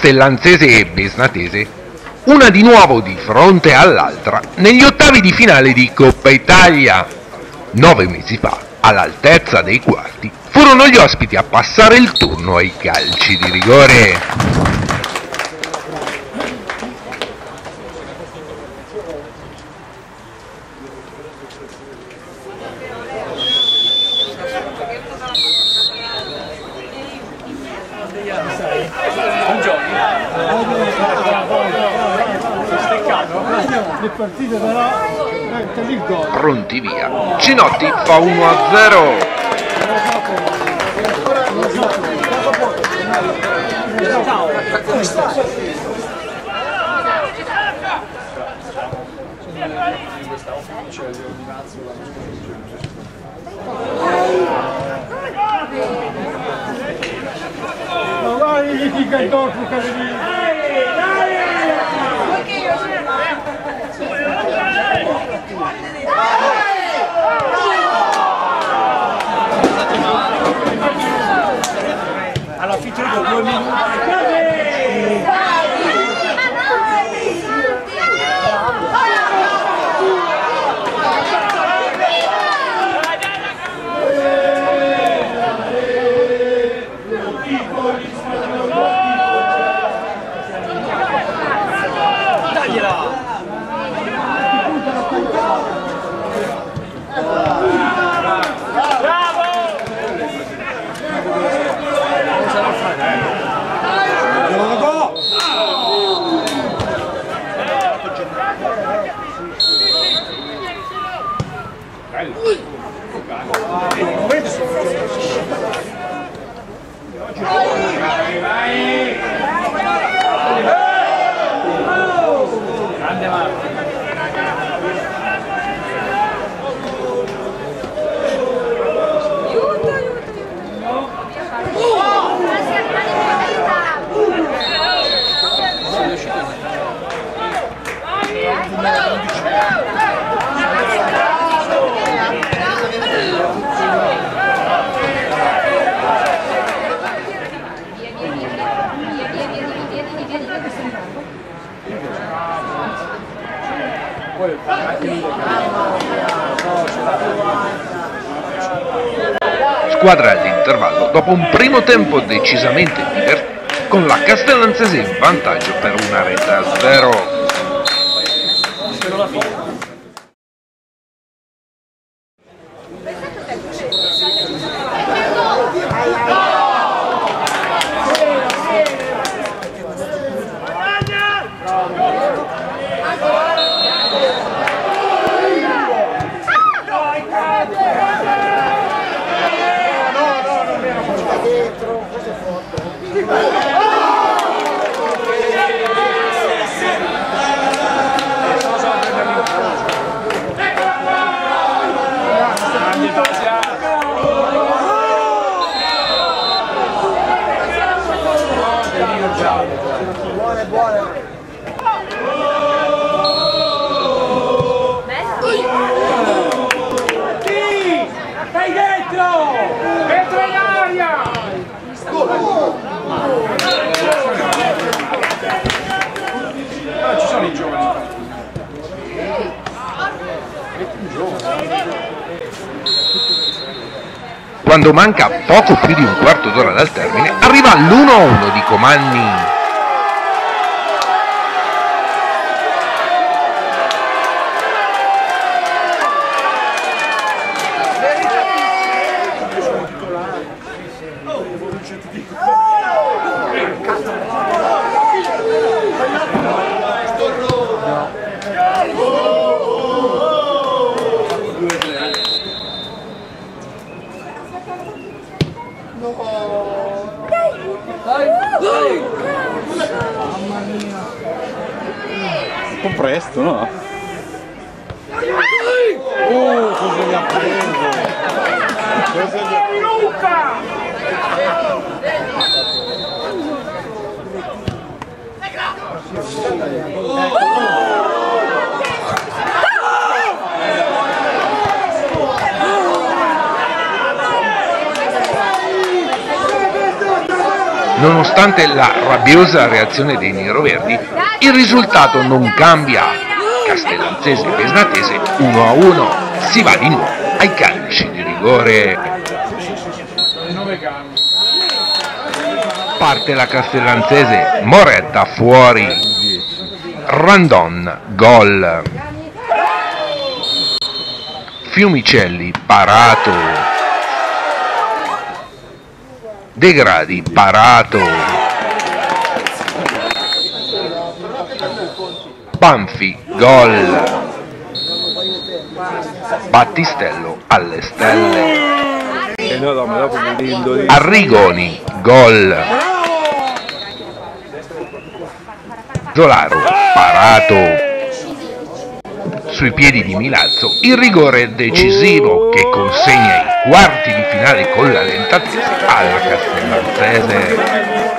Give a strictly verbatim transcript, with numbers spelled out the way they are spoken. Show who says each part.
Speaker 1: castellanzese e besnatese, una di nuovo di fronte all'altra negli ottavi di finale di Coppa Italia. Nove mesi fa, all'altezza dei quarti, furono gli ospiti a passare il turno ai calci di rigore. Pronti via, Cinotti fa uno a zero.
Speaker 2: Alla fine di due minuti.
Speaker 1: Squadra all'intervallo dopo un primo tempo decisamente divertente, con la castellanzese in vantaggio per una rete a zero. Quando manca poco più di un quarto d'ora dal termine, arriva l'uno a uno di Comanni.
Speaker 3: Un po' presto, no? Oh, cosa gli ha preso? Cosa gli ha preso? Luca!
Speaker 1: Nonostante la rabbiosa reazione dei neroverdi, il risultato non cambia. Castellanzese e Pesnatese uno a uno. Si va di nuovo ai calci di rigore. Parte la Castellanzese, Moretta fuori, Randon gol. Fiumicelli parato, De Gradi parato, Banfi gol, Battistello alle stelle,
Speaker 3: E no, no, ma dopo mi rindo lì.
Speaker 1: Arrigoni gol, Zolaro parato. Sui piedi di Milazzo il rigore decisivo che consegna i quarti di finale con la Lentatese alla Castellanzese.